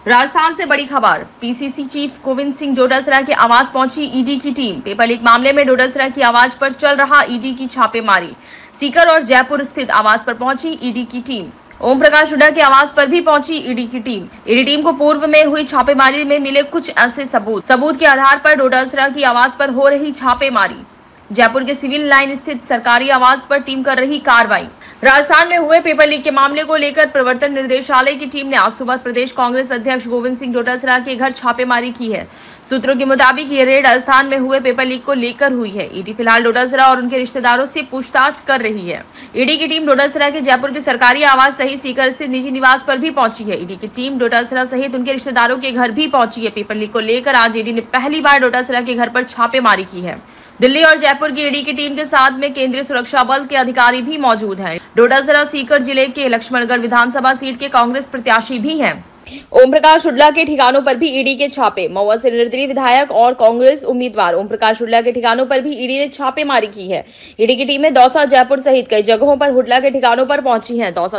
राजस्थान से बड़ी खबर। पीसीसी चीफ गोविंद सिंह डोटासरा के आवास पहुंची ईडी की टीम। पेपर लीक मामले में डोटासरा की आवाज पर चल रहा ईडी की छापेमारी। सीकर और जयपुर स्थित आवास पर पहुंची ईडी की टीम। ओम प्रकाश हुड्डा के आवास पर भी पहुंची ईडी की टीम। ईडी टीम को पूर्व में हुई छापेमारी में मिले कुछ ऐसे सबूत के आधार पर डोटासरा की आवास पर हो रही छापेमारी। जयपुर के सिविल लाइन स्थित सरकारी आवास पर टीम कर रही कार्रवाई। राजस्थान में हुए पेपर लीक के मामले को लेकर प्रवर्तन निर्देशालय की टीम ने आज सुबह प्रदेश कांग्रेस अध्यक्ष गोविंद सिंह डोटासरा के घर छापेमारी की है। सूत्रों के मुताबिक ये रेड राजस्थान में हुए पेपर लीक को लेकर हुई है। ईडी फिलहाल डोटासरा और उनके रिश्तेदारों से पूछताछ कर रही है। ईडी की टीम डोटासरा के जयपुर के सरकारी आवास सहित सीकर स्थित निजी निवास पर भी पहुंची है। ईडी की टीम डोटासरा सहित उनके रिश्तेदारों के घर भी पहुंची है। पेपर लीक को लेकर आज ईडी ने पहली बार डोटासरा के घर पर छापेमारी की है। दिल्ली और जयपुर की ईडी की टीम के साथ में केंद्रीय सुरक्षा बल के अधिकारी भी मौजूद हैं। डोटासरा सीकर जिले के लक्ष्मणगढ़ विधानसभा सीट के कांग्रेस प्रत्याशी भी हैं। ओम प्रकाश हुड्डा के ठिकानों पर भी ईडी के छापे। महुआ से निर्दलीय विधायक और कांग्रेस उम्मीदवार ओम प्रकाश हुड्डा के ठिकानों पर भी ईडी ने छापेमारी की है। ईडी की टीमें दौसा, जयपुर सहित कई जगहों पर हुड्डा के ठिकानों पर पहुंची है। दौसा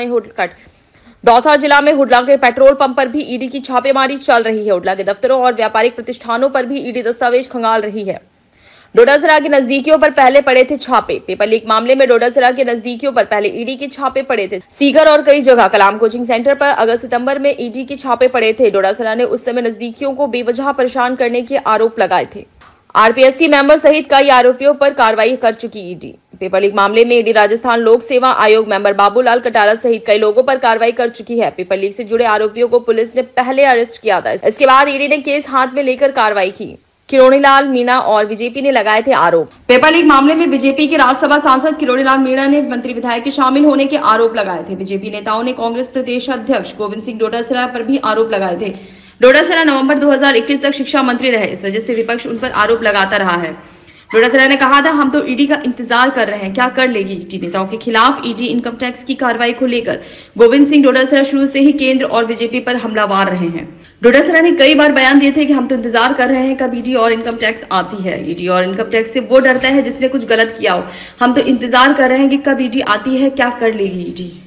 जिला में हुड्डा के पेट्रोल पंप पर भी ईडी की छापेमारी चल रही है। हुड्डा के दफ्तरों और व्यापारिक प्रतिष्ठानों पर भी ईडी दस्तावेज खंगाल रही है। डोटासरा के नजदीकियों पर पहले पड़े थे छापे। पेपर लीक मामले में डोटासरा के नजदीकियों पर पहले ईडी के छापे पड़े थे। सीकर और कई जगह कलाम कोचिंग सेंटर पर अगस्त-सितंबर में ईडी के छापे पड़े थे। डोटासरा ने उस समय नजदीकियों को बेवजह परेशान करने के आरोप लगाए थे। आरपीएससी मेंबर सहित कई आरोपियों पर कार्रवाई कर चुकी ईडी। पेपर लीक मामले में ईडी राजस्थान लोक सेवा आयोग मेंबर बाबूलाल कटारा सहित कई लोगों पर कार्रवाई कर चुकी है। पेपर लीक से जुड़े आरोपियों को पुलिस ने पहले अरेस्ट किया था। इसके बाद ईडी ने केस हाथ में लेकर कार्रवाई की। किरोड़ीलाल मीणा और बीजेपी ने लगाए थे आरोप। पेपर लीक मामले में बीजेपी के राज्यसभा सांसद किरोड़ीलाल मीणा ने मंत्री विधायक के शामिल होने के आरोप लगाए थे। बीजेपी नेताओं ने कांग्रेस प्रदेश अध्यक्ष गोविंद सिंह डोटासरा पर भी आरोप लगाए थे। डोटासरा नवंबर 2021 तक शिक्षा मंत्री रहे, इस वजह से विपक्ष उन पर आरोप लगाता रहा है। डोटासरा ने कहा था, हम तो ईडी का इंतजार कर रहे हैं, क्या कर लेगी ईडी। नेताओं के खिलाफ ईडी इनकम टैक्स की कार्रवाई को लेकर गोविंद सिंह डोटासरा शुरू से ही केंद्र और बीजेपी पर हमलावर रहे हैं। डोटासरा ने कई बार बयान दिए थे कि हम तो इंतजार कर रहे हैं कब ईडी और इनकम टैक्स आती है। ईडी और इनकम टैक्स से वो डरता है जिसने कुछ गलत किया हो। हम तो इंतजार कर रहे हैं कि कब ईडी आती है, क्या कर लेगी ईडी।